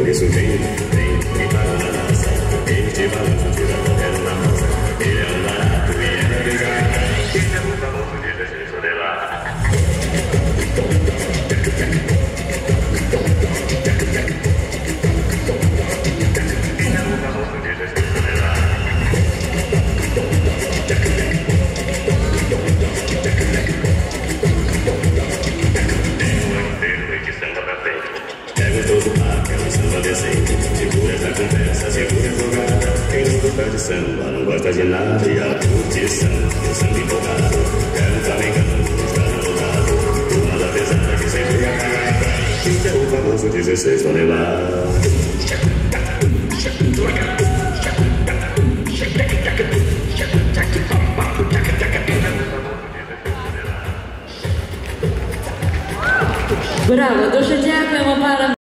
isso vem para na dança. Este balanço tira qualquer um na moça. Ele é um barato e ela desata. Este é o famoso de desejo dela. É gostoso papo, é um samba decente. Segura essa conversa, segura a jogada. Quem não gosta de samba, não gosta de nada. E a curtição, o samba empolgado. É um flamencano, está lotado. Uma da pesada que sempre acaba. Este é o famoso 16 toneladas. Браво, дуже дякуємо, пане.